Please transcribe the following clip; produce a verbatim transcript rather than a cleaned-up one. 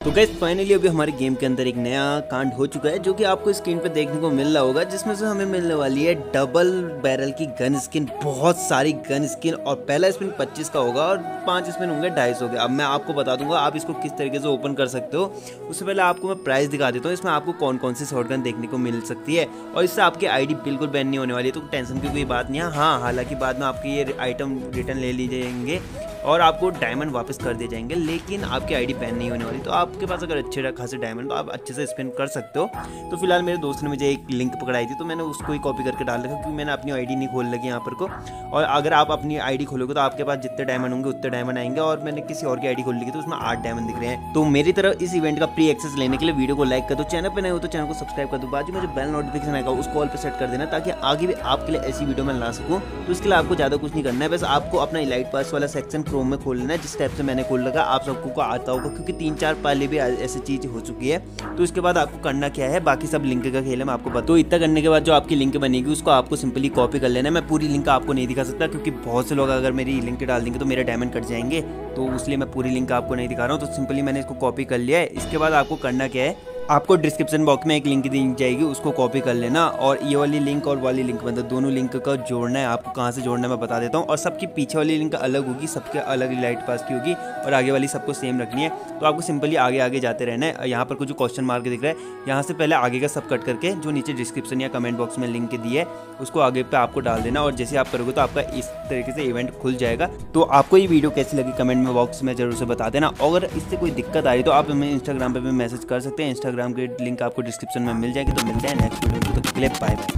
तो guys finally अभी हमारे गेम के अंदर एक नया कांड हो चुका है जो कि आपको स्क्रीन पे देखने को मिल रहा होगा, जिसमें से हमें मिलने वाली है डबल बैरल की गन स्किन, बहुत सारी गन स्किन। और पहला स्पिन पच्चीस का होगा और पांच स्पिन होंगे ढाई सौ के। अब मैं आपको बता दूंगा आप इसको किस तरीके से ओपन कर सकते हो। उससे पहले आपको मैं प्राइस दिखा देता हूँ, इसमें आपको कौन कौन सी शॉटगन देखने को मिल सकती है और इससे आपकी आईडी बिल्कुल बैन नहीं होने वाली है, तो टेंशन की कोई बात नहीं है। हाँ, हालांकि बाद में आपके ये आइटम रिटर्न ले लिए जाएंगे और आपको डायमंड वापस कर दिए जाएंगे, लेकिन आपकी आईडी बैन नहीं होने वाली। तो आपके पास अगर अच्छे खासे डायमंड तो आप अच्छे से स्पिन कर सकते हो। तो फिलहाल मेरे दोस्त ने मुझे एक लिंक पकड़ाई थी, तो मैंने उसको ही कॉपी करके डाल रखा, क्योंकि मैंने अपनी आईडी नहीं खोल लगी यहाँ पर को। और अगर आप अपनी आईडी खोलोगे तो आपके पास जितने डायमंड होंगे उतने डायमंड आएंगे, और मैंने किसी और की आईडी खोल ली तो उसमें आठ डायमंड दिख रहे हैं। तो मेरी तरफ इस इवेंट का प्री एक्सेस लेने के लिए वीडियो को लाइक कर दो, चैनल पर नहीं हो तो चैनल को सब्सक्राइब कर दो, बाजू में जो बेल नोटिफिकेशन आएगा उसको ऑल पे सेट कर देना, ताकि आगे भी आपके लिए ऐसी वीडियो मैं ला सकूँ। तो इसके लिए आपको ज़्यादा कुछ नहीं करना है, बस आपको अपना इलाइट पास वाला सेक्शन क्रोम में खोल लेना है, जिस टाइप से मैंने खोल लगा आप सबको को आता होगा, क्योंकि तीन चार पहले भी ऐसी चीज हो चुकी है। तो इसके बाद आपको करना क्या है, बाकी सब लिंक का खेल है, मैं आपको बता। तो इतना करने के बाद जो आपकी लिंक बनेगी उसको आपको सिंपली कॉपी कर लेना है। मैं पूरी लिंक आपको नहीं दिखा सकता, क्योंकि बहुत से लोग अगर मेरी लिंक डाल देंगे तो मेरे डायमंड कट जाएंगे, तो इसलिए मैं पूरी लिंक आपको नहीं दिखा रहा हूँ। तो सिंपली मैंने इसको कॉपी कर लिया है। इसके बाद आपको करना क्या है, आपको डिस्क्रिप्शन बॉक्स में एक लिंक दी जाएगी, उसको कॉपी कर लेना और ये वाली लिंक और वाली लिंक मतलब दोनों लिंक का जोड़ना है। आपको कहाँ से जोड़ना है मैं बता देता हूँ। और सबकी पीछे वाली लिंक अलग होगी, सबके अलग लाइट पास की होगी, और आगे वाली सबको सेम रखनी है। तो आपको सिंपली आगे आगे जाते रहना है। यहाँ पर कुछ जो क्वेश्चन मार्क दिख रहा है, यहाँ से पहले आगे का सब कट करके जो नीचे डिस्क्रिप्शन या कमेंट बॉक्स में लिंक दी है उसको आगे पे आपको डाल देना, और जैसे आप करोगे तो आपका इस तरीके से इवेंट खुल जाएगा। तो आपको ये वीडियो कैसी लगी कमेंट में बॉक्स में जरूर से बता देना। अगर इससे कोई दिक्कत आ रही तो आप हमें इंस्टाग्राम पे भी मैसेज कर सकते हैं, इंस्टाग्राम की लिंक आपको डिस्क्रिप्शन में मिल जाएगी। तो मिलते हैं नेक्स्ट वीडियो में, तो बाय बाय।